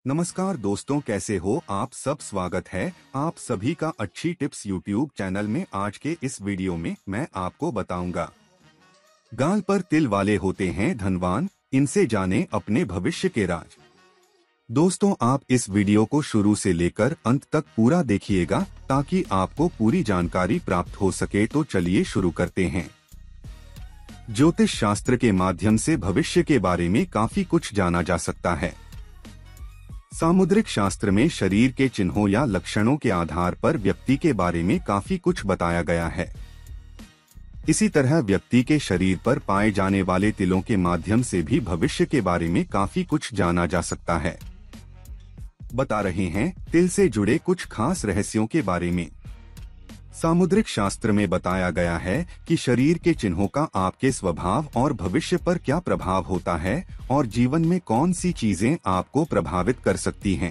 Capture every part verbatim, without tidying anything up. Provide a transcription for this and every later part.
नमस्कार दोस्तों, कैसे हो आप सब। स्वागत है आप सभी का अच्छी टिप्स यूट्यूब चैनल में। आज के इस वीडियो में मैं आपको बताऊंगा, गाल पर तिल वाले होते हैं धनवान, इनसे जाने अपने भविष्य के राज। दोस्तों, आप इस वीडियो को शुरू से लेकर अंत तक पूरा देखिएगा ताकि आपको पूरी जानकारी प्राप्त हो सके। तो चलिए शुरू करते हैं। ज्योतिष शास्त्र के माध्यम से भविष्य के बारे में काफी कुछ जाना जा सकता है। सामुद्रिक शास्त्र में शरीर के चिन्हों या लक्षणों के आधार पर व्यक्ति के बारे में काफी कुछ बताया गया है। इसी तरह व्यक्ति के शरीर पर पाए जाने वाले तिलों के माध्यम से भी भविष्य के बारे में काफी कुछ जाना जा सकता है। बता रहे हैं तिल से जुड़े कुछ खास रहस्यों के बारे में। सामुद्रिक शास्त्र में बताया गया है कि शरीर के चिन्हों का आपके स्वभाव और भविष्य पर क्या प्रभाव होता है और जीवन में कौन सी चीजें आपको प्रभावित कर सकती हैं।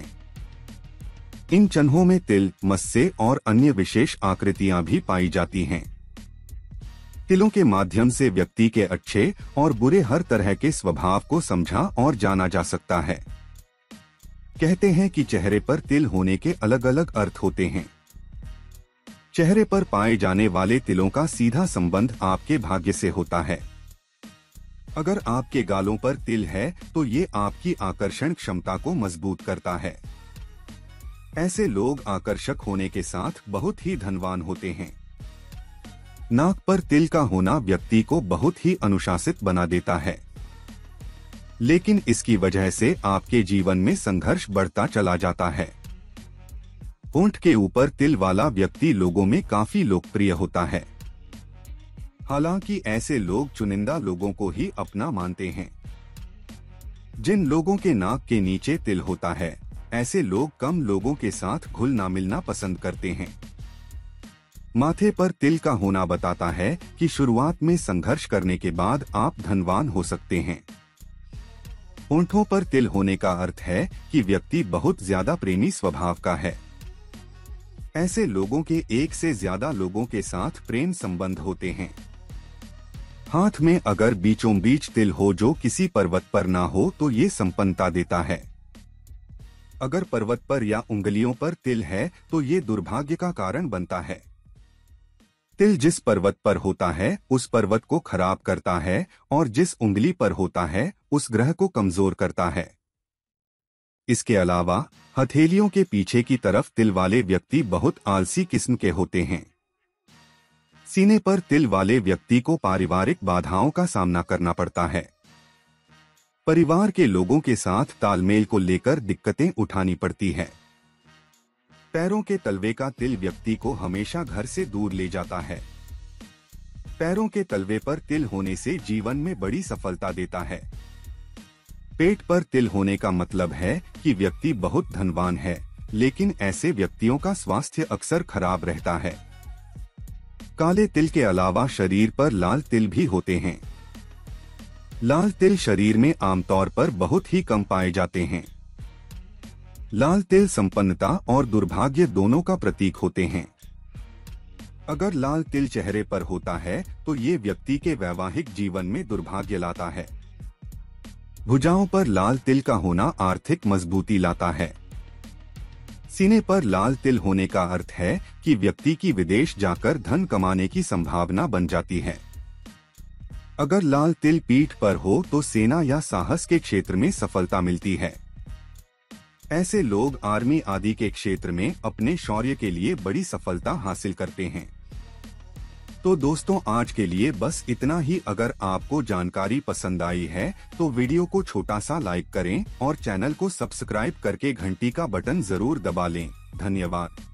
इन चिन्हों में तिल, मत्स्य और अन्य विशेष आकृतियां भी पाई जाती हैं। तिलों के माध्यम से व्यक्ति के अच्छे और बुरे हर तरह के स्वभाव को समझा और जाना जा सकता है। कहते हैं कि चेहरे पर तिल होने के अलग अलग अर्थ होते हैं। चेहरे पर पाए जाने वाले तिलों का सीधा संबंध आपके भाग्य से होता है। अगर आपके गालों पर तिल है तो ये आपकी आकर्षण क्षमता को मजबूत करता है। ऐसे लोग आकर्षक होने के साथ बहुत ही धनवान होते हैं। नाक पर तिल का होना व्यक्ति को बहुत ही अनुशासित बना देता है, लेकिन इसकी वजह से आपके जीवन में संघर्ष बढ़ता चला जाता है। होंठ के ऊपर तिल वाला व्यक्ति लोगों में काफी लोकप्रिय होता है। हालांकि ऐसे लोग चुनिंदा लोगों को ही अपना मानते हैं। जिन लोगों के नाक के नीचे तिल होता है, ऐसे लोग कम लोगों के साथ घुलना मिलना पसंद करते हैं। माथे पर तिल का होना बताता है कि शुरुआत में संघर्ष करने के बाद आप धनवान हो सकते हैं। होंठों पर तिल होने का अर्थ है कि व्यक्ति बहुत ज्यादा प्रेमी स्वभाव का है। ऐसे लोगों के एक से ज्यादा लोगों के साथ प्रेम संबंध होते हैं। हाथ में अगर बीचों बीच तिल हो जो किसी पर्वत पर ना हो तो ये संपन्नता देता है। अगर पर्वत पर या उंगलियों पर तिल है तो ये दुर्भाग्य का कारण बनता है। तिल जिस पर्वत पर होता है उस पर्वत को खराब करता है और जिस उंगली पर होता है उस ग्रह को कमजोर करता है। इसके अलावा हथेलियों के पीछे की तरफ तिल वाले व्यक्ति बहुत आलसी किस्म के होते हैं। सीने पर तिल वाले व्यक्ति को पारिवारिक बाधाओं का सामना करना पड़ता है। परिवार के लोगों के साथ तालमेल को लेकर दिक्कतें उठानी पड़ती है। पैरों के तलवे का तिल व्यक्ति को हमेशा घर से दूर ले जाता है। पैरों के तलवे पर तिल होने से जीवन में बड़ी सफलता देता है। पेट पर तिल होने का मतलब है कि व्यक्ति बहुत धनवान है, लेकिन ऐसे व्यक्तियों का स्वास्थ्य अक्सर खराब रहता है। काले तिल के अलावा शरीर पर लाल तिल भी होते हैं। लाल तिल शरीर में आमतौर पर बहुत ही कम पाए जाते हैं। लाल तिल संपन्नता और दुर्भाग्य दोनों का प्रतीक होते हैं। अगर लाल तिल चेहरे पर होता है तो ये व्यक्ति के वैवाहिक जीवन में दुर्भाग्य लाता है। भुजाओं पर लाल तिल का होना आर्थिक मजबूती लाता है। सीने पर लाल तिल होने का अर्थ है कि व्यक्ति की विदेश जाकर धन कमाने की संभावना बन जाती है। अगर लाल तिल पीठ पर हो तो सेना या साहस के क्षेत्र में सफलता मिलती है। ऐसे लोग आर्मी आदि के क्षेत्र में अपने शौर्य के लिए बड़ी सफलता हासिल करते हैं। तो दोस्तों, आज के लिए बस इतना ही। अगर आपको जानकारी पसंद आई है तो वीडियो को छोटा सा लाइक करें और चैनल को सब्सक्राइब करके घंटी का बटन जरूर दबा लें। धन्यवाद।